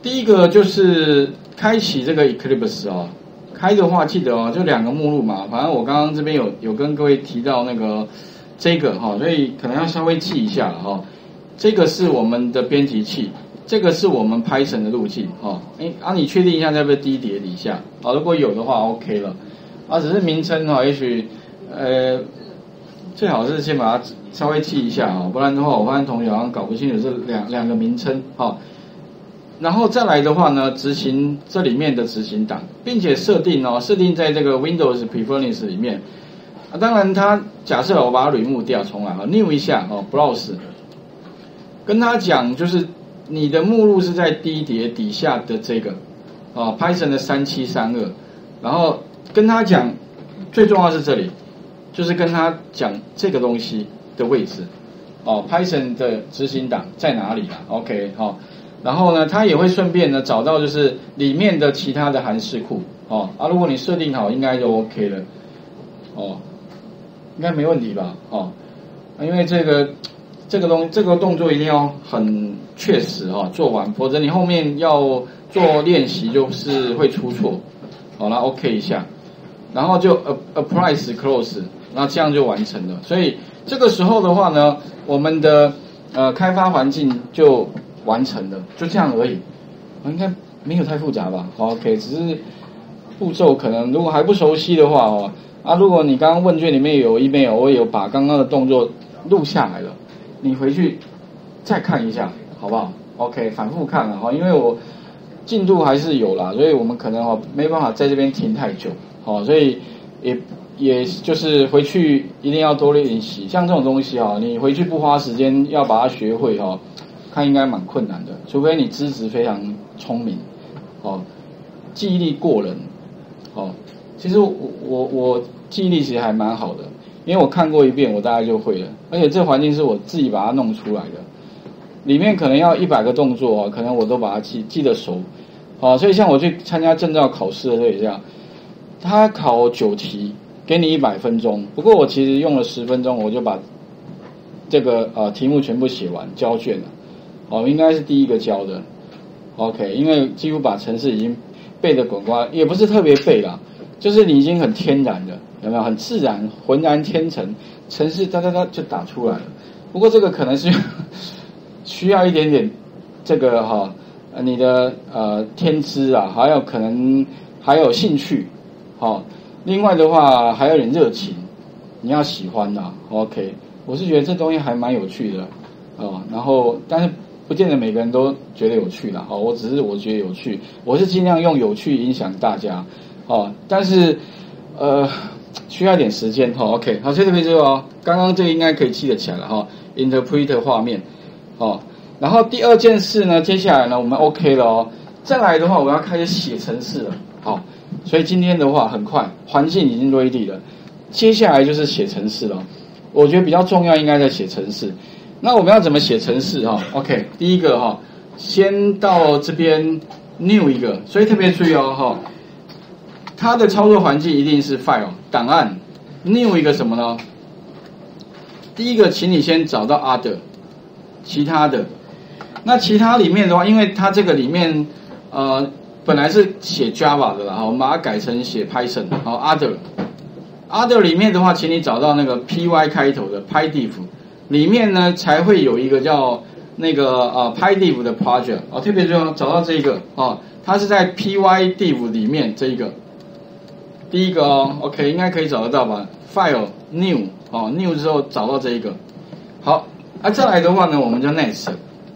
第一个就是开启这个 Eclipse 哦，开的话记得哦，就2个目录嘛。反正我刚刚这边有跟各位提到那个这个哈，所以可能要稍微记一下了哈。这个是我们的编辑器，这个是我们 Python 的路径哈。你确定一下在不是低碟底下啊？如果有的话 OK 了。只是名称哈，也许最好是先把它稍微记一下啊，不然的话我发现同学好像搞不清楚这两个名称哈。然后再来的话呢，执行这里面的执行档，并且设定在这个 Windows Preference 里面。当然它假设我把它 remove 掉，重来，new 一下browse， 跟他讲就是你的目录是在低碟底下的这个Python 的3732，然后跟他讲最重要是这里，就是跟他讲这个东西的位置Python 的执行档在哪里啦 OK 然后呢，它也会顺便呢找到就是里面的其他的函式库如果你设定好，应该就 OK 了应该没问题吧因为这个动作一定要很确实做完，否则你后面要做练习就是会出错那 OK 一下，然后就 apply close， 那这样就完成了。所以这个时候的话呢，我们的开发环境就完成了，就这样而已，应该没有太复杂吧 ？OK， 只是步骤可能如果还不熟悉的话如果你刚刚问卷里面有 email， 我有把刚刚的动作录下来了，你回去再看一下，好不好 ？OK， 反复看了因为我进度还是有啦，所以我们可能没办法在这边停太久所以也就是回去一定要多练习，像这种东西你回去不花时间要把它学会看应该蛮困难的，除非你资质非常聪明记忆力过人其实我记忆力其实还蛮好的，因为我看过一遍我大概就会了，而且这环境是我自己把它弄出来的，里面可能要100个动作可能我都把它记得熟所以像我去参加证照考试的时候也这样，他考9题给你100分钟，不过我其实用了10分钟我就把这个题目全部写完交卷了应该是第一个交的 OK， 因为几乎把程式已经背得滚瓜，也不是特别背啦，就是你已经很天然的，有没有很自然浑然天成，程式哒哒哒就打出来了。不过这个可能是需要一点点这个你的天资还有可能还有兴趣另外的话还有点热情，你要喜欢OK， 我是觉得这东西还蛮有趣的然后但是不见得每个人都觉得有趣啦我只是我觉得有趣，我是尽量用有趣影响大家但是需要一点时间OK， 好，所以特别注意刚刚这个应该可以记得起来了interpret 画面然后第二件事呢，接下来呢我们 OK 了再来的话我要开始写程式了所以今天的话很快，环境已经 ready 了，接下来就是写程式了。我觉得比较重要应该在写程式。那我们要怎么写程式OK， 第一个先到这边 new 一个，所以特别注意它的操作环境一定是 file 档案 new 一个什么呢？第一个请你先找到 other 其他的，那其他里面的话，因为它这个里面本来是写 Java 的啦我们把它改成写 Python other 里面的话，请你找到那个 py 开头的 pydiff 里面呢才会有一个叫那个pydiff 的 project 特别重要，找到这一个它是在 pydiff 里面这一个第一个OK 应该可以找得到吧 file new new 之后找到这一个好再来的话呢我们就 next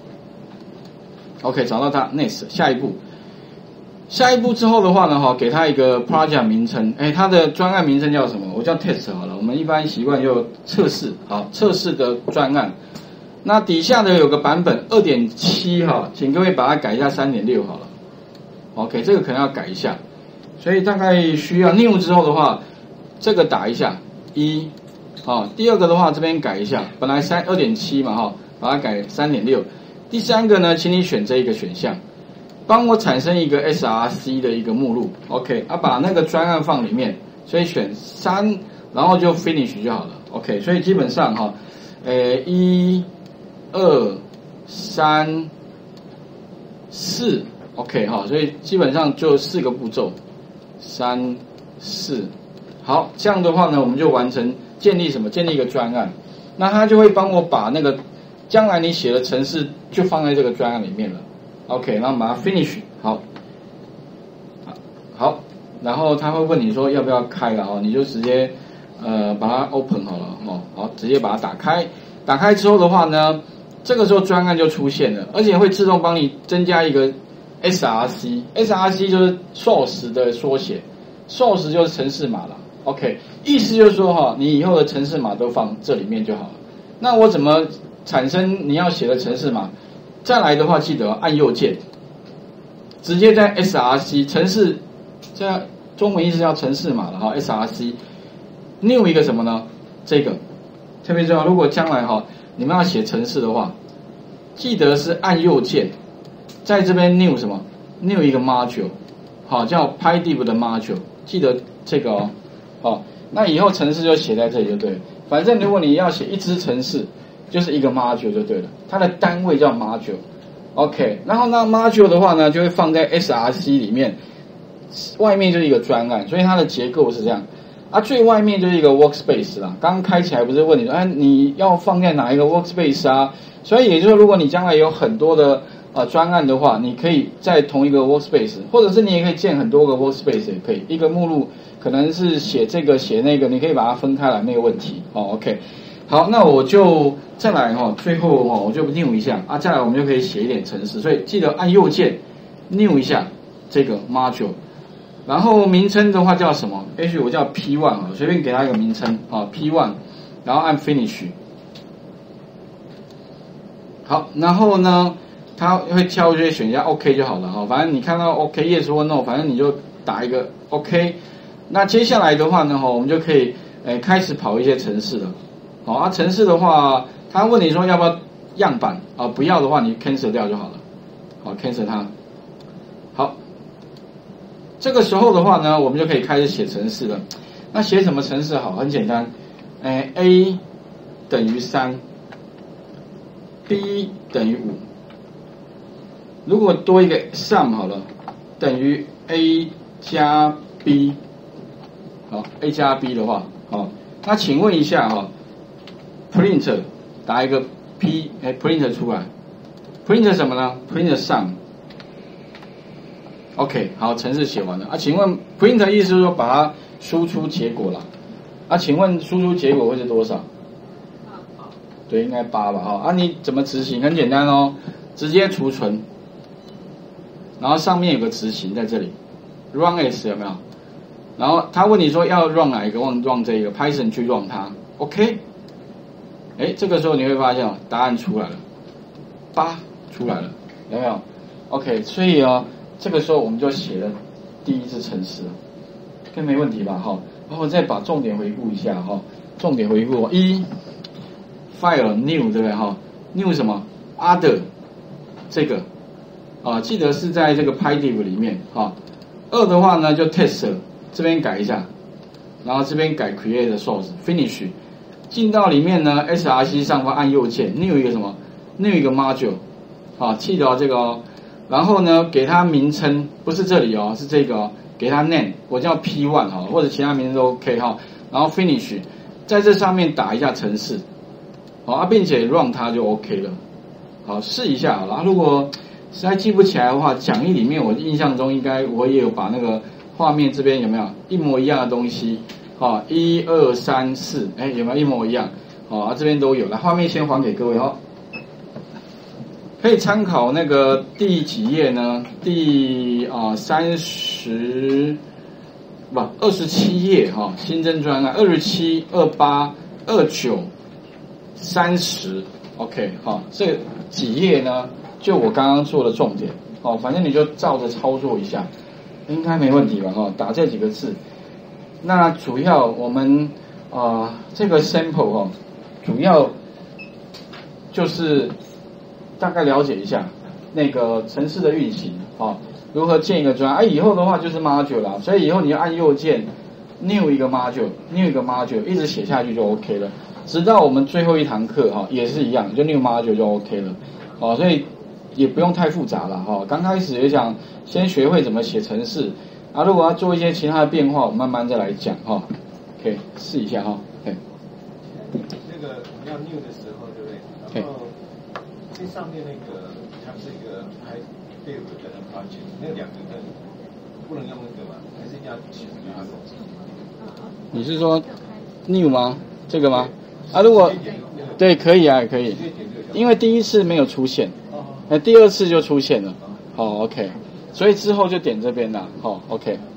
OK 找到它 next 下一步之后的话呢给它一个 project 名称它的专案名称叫什么？我叫 test 好了，我们一般习惯就测试测试的专案。那底下呢有个版本 2.7 请各位把它改一下 3.6 好了 OK 这个可能要改一下，所以大概需要 new 之后的话这个打一下1第二个的话这边改一下，本来 2.7 嘛把它改 3.6。第三个呢请你选这一个选项，帮我产生一个 src 的一个目录 OK 把那个专案放里面，所以选3然后就 finish 就好了 OK， 所以基本上1 2 3 4 OK 哈，所以基本上就4个步骤，3、4，好，这样的话呢，我们就完成建立什么？建立一个专案，那它就会帮我把那个将来你写的程式就放在这个专案里面了。OK， 然后把它 finish 好，然后他会问你说要不要开了哦，你就直接把它 open 好了哦，好，直接把它打开。打开之后的话呢，这个时候专案就出现了，而且会自动帮你增加一个 SRC 就是 source 的缩写 ，source 就是程式码了。OK， 意思就是说哈，你以后的程式码都放这里面就好了。那我怎么产生你要写的程式码？再来的话，记得按右键，直接在 SRC 程式，这中文意思叫程式码了哈 ，SRC new 一个什么呢？这个特别重要，如果将来哈你们要写程式的话，记得是按右键，在这边 new 什么 ？new 一个 module， 好，叫 PyDiv 的 module， 记得这个哦。好，那以后程式就写在这里就对了。反正如果你要写一支程式，就是一个 module 就对了，它的单位叫 module。OK， 然后那 module 的话呢，就会放在 SRC 里面，外面就是一个专案，所以它的结构是这样。啊，最外面就是一个 workspace 啦。刚刚开起来不是问你说，你要放在哪一个 workspace 啊？所以也就是说，如果你将来有很多的专案的话，你可以在同一个 workspace， 或者是你也可以建很多个 workspace 也可以。一个目录可能是写这个写那个，你可以把它分开来，没有问题。OK， 好，那我就再来最后我就 new 一下啊，再来我们就可以写一点程式，所以记得按右键 new 一下这个 module。然后名称的话叫什么？也许我叫 P1 啊，随便给它一个名称啊 ，P1， 然后按 Finish。好，然后呢，它会跳这些选项 OK 就好了哈，反正你看到 OK Yes 或 No， 反正你就打一个 OK。那接下来的话呢，我们就可以开始跑一些程式了。好啊，程式的话，他问你说要不要样板啊？不要的话，你 cancel 掉就好了。好 ，cancel 它。好。这个时候的话呢，我们就可以开始写程式了。那写什么程式好？很简单，A 等于3 ，B 等于5。如果多一个 sum 好了，等于 A 加 B。好 ，A 加 B 的话，好，那请问一下print 打一个 print 出来 ，print 什么呢 ？print sum。OK， 好，程式写完了啊。请问 print 的意思是说把它输出结果了啊？请问输出结果会是多少？对，应该8吧？啊，你怎么执行？很简单哦，直接储存，然后上面有个执行在这里 ，run as 有没有？然后他问你说要 run 哪一个？run 这个 Python 去 run 它 ，OK？ 这个时候你会发现答案出来了，8出来了，有没有 ？OK， 所以这个时候我们就写了第一次程式了，这没问题吧？然后再把重点回顾一下重点回顾file new 对不对？new 什么 other 这个记得是在这个 PyDiv 里面2的话呢就 test 这边改一下，然后这边改 create source finish 进到里面呢 SRC 上方按右键 new 一个什么 new 一个 module 记得这个然后呢，给它名称不是这里是这个给它 name， 我叫 P1 或者其他名称都 OK 然后 finish， 在这上面打一下程式，并且 run 它就 OK 了，好试一下好了。如果实在记不起来的话，讲义里面我印象中应该我也有把那个画面这边有没有一模一样的东西1、2、3、4，有没有一模一样？这边都有了，画面先还给各位可以参考那个第几页呢？第27页新增专案27、28、29、30 ，OK 这几页呢？就我刚刚做的重点反正你就照着操作一下，应该没问题吧？打这几个字。那主要我们这个 sample 主要就是大概了解一下那个程式的运行如何建一个专案以后的话就是 module 啦，所以以后你要按右键 new 一个 module， 一直写下去就 OK 了，直到我们最后一堂课也是一样，就 new module 就 OK 了所以也不用太复杂了哈。刚开始也想先学会怎么写程式，啊，如果要做一些其他的变化，我慢慢再来讲哈。可以试一下哈。对。 那个我们要 new 的时候，对不对？然后最上面那个它是一个还build 的 project， 那两个不能用那个吗？还是一定要写这个 Argo？ 你是说 new 吗？这个吗？啊，如果对可以啊，可以，因为第一次没有出现，第二次就出现了。好 ，OK， 所以之后就点这边啦。好 ，OK。